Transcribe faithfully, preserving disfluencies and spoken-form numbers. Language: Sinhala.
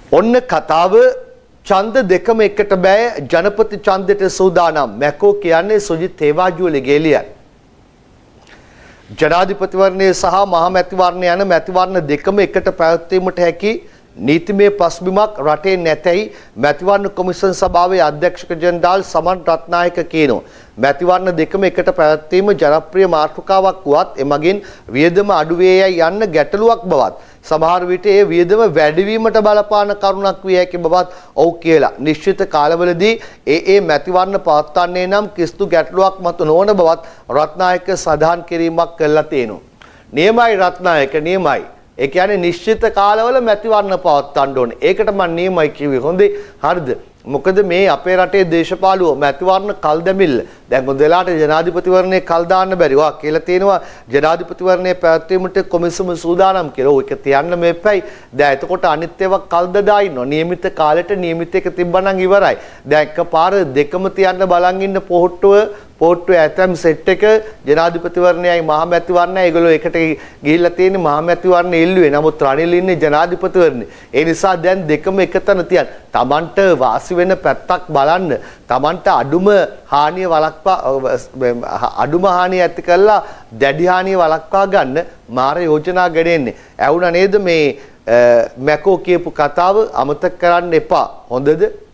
ඔන්න කතාව ඡන්ද දෙකම එකට බෑ ජනපති ඡන්දයට සූදානම් මැකෝ කියන්නේ සුජිත් තේවාජුවලගේ ගෙලියන්. ජනාධිපතිවරණය සහ මහා මැතිවරණ යන මැතිවරණ දෙකම එකට පැවැත්වීමට හැකි නීතිමය පසුබිමක් රටේ නැතයි මැතිවරණ කොමිෂන් සභාවේ අධ්‍යක්ෂක ජෙනරාල් සමන් රත්නායක කියනවා. මැතිවරණ දෙකම එකට පැවැත්වීම ජනප්‍රිය මාතෘකාවක් වුවත් එමගින් වියදම අඩු වේයයි යන්න ගැටලුවක් බවත් සමහර විට ඒ වියදම වැඩිවීමට බලපාන කරුණක් විය හැකි බවත් ඔව් කියලා. නිශ්චිත කාලවලදී ඒ ඒ මැතිවරණ පවත්වන්නේ නම් කිසිදු ගැටලුවක් මත නොවන බවත් රත්නායක සඳහන් කිරීමක් කළා තියෙනවා. නියමයි රත්නායක නියමයි. ඒ කියන්නේ නිශ්චිත කාලවල මැතිවරණ පවත්වන්න ඕනේ. ඒකට මම නියමයි කිව්වේ. හොඳේ. හරිද? මොකද මේ අපේ රටේ දේශපාලුව මැතිවරණ කල් දෙමිල්ල. දැන් හොඳලාට ජනාධිපතිවරණේ කල් දාන්න බැරි. වා කියලා තියෙනවා ජනාධිපතිවරණේ පැවැත්වීමට කොමිසම සූදානම් කියලා. ඔය එක තියන්න මේපයි. දැන් එතකොට අනිත් ඒවා කල් දදා ඉන්නවා. නියමිත කාලෙට නියමිත එක තිබ්බනම් ඉවරයි. දැන් එකපාර දෙකම තියන්න බලන් ඉන්න පොහට්ටුව පොට්ටුවේ ඇතම් සෙට් එක ජනාධිපතිවරණයයි මහා මැතිවරණයයි ඒගොල්ලෝ එකට ගිහිල්ලා තියෙන්නේ මහා මැතිවරණය ඉල්ලුවේ. නමුත් රනිල් ඉන්නේ ජනාධිපතිවරණේ. ඒ නිසා දැන් දෙකම එකතන තියන්න. Tamanට වාසි වෙන පැත්තක් බලන්න. Tamanට අඩුම හානිය වළක්වා අඩුම හානිය ඇති කළා දැඩි හානිය වළක්වා ගන්න මාර යෝජනා ගෙනෙන්නේ. ඇහුණා නේද මේ මැකෝ කියපු කතාව අමතක කරන්න එපා. හොඳද?